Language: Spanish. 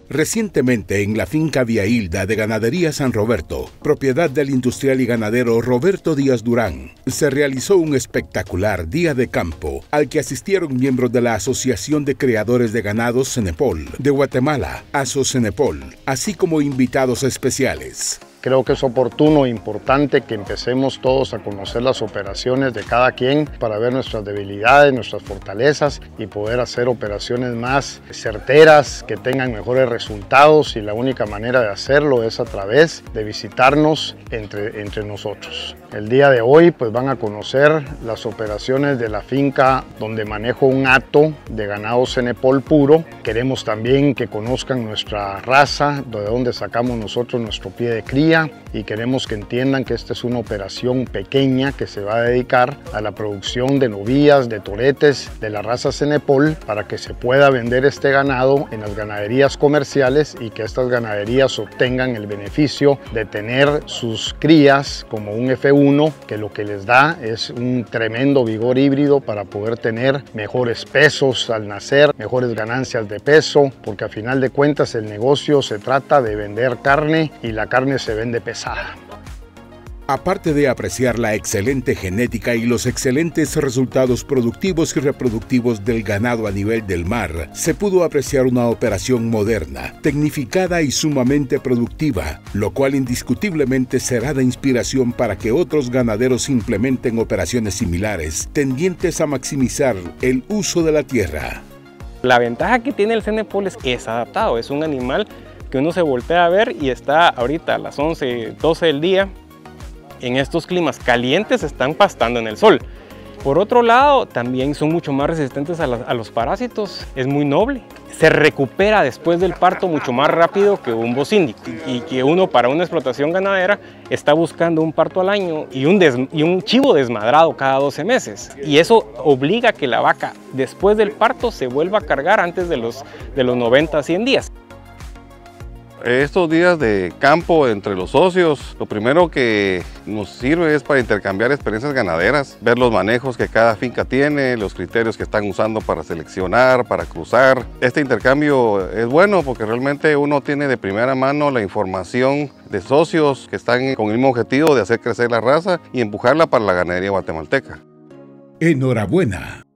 Recientemente en la finca Vía Hilda de Ganadería San Roberto, propiedad del industrial y ganadero Roberto Díaz Durán, se realizó un espectacular día de campo al que asistieron miembros de la Asociación de Criadores de Ganado Cenepol de Guatemala, ASOCenepol, así como invitados especiales. Creo que es oportuno e importante que empecemos todos a conocer las operaciones de cada quien para ver nuestras debilidades, nuestras fortalezas y poder hacer operaciones más certeras, que tengan mejores resultados, y la única manera de hacerlo es a través de visitarnos entre nosotros. El día de hoy pues van a conocer las operaciones de la finca donde manejo un hato de ganado Cenepol puro. Queremos también que conozcan nuestra raza, de donde sacamos nosotros nuestro pie de cría, y queremos que entiendan que esta es una operación pequeña que se va a dedicar a la producción de novillas, de toretes de la raza Cenepol, para que se pueda vender este ganado en las ganaderías comerciales y que estas ganaderías obtengan el beneficio de tener sus crías como un F1, que lo que les da es un tremendo vigor híbrido para poder tener mejores pesos al nacer, mejores ganancias de peso, porque a final de cuentas el negocio se trata de vender carne y la carne se vende pesada. Aparte de apreciar la excelente genética y los excelentes resultados productivos y reproductivos del ganado a nivel del mar, se pudo apreciar una operación moderna, tecnificada y sumamente productiva, lo cual indiscutiblemente será de inspiración para que otros ganaderos implementen operaciones similares, tendientes a maximizar el uso de la tierra. La ventaja que tiene el Cenepol es que es adaptado, es un animal que uno se voltea a ver y está ahorita a las 11, 12 del día. En estos climas calientes están pastando en el sol. Por otro lado, también son mucho más resistentes a los parásitos, es muy noble. Se recupera después del parto mucho más rápido que un bocíndico, y que uno para una explotación ganadera está buscando un parto al año y un chivo desmadrado cada 12 meses. Y eso obliga a que la vaca después del parto se vuelva a cargar antes de los 90 a 100 días. Estos días de campo entre los socios, lo primero que nos sirve es para intercambiar experiencias ganaderas, ver los manejos que cada finca tiene, los criterios que están usando para seleccionar, para cruzar. Este intercambio es bueno porque realmente uno tiene de primera mano la información de socios que están con el mismo objetivo de hacer crecer la raza y empujarla para la ganadería guatemalteca. Enhorabuena.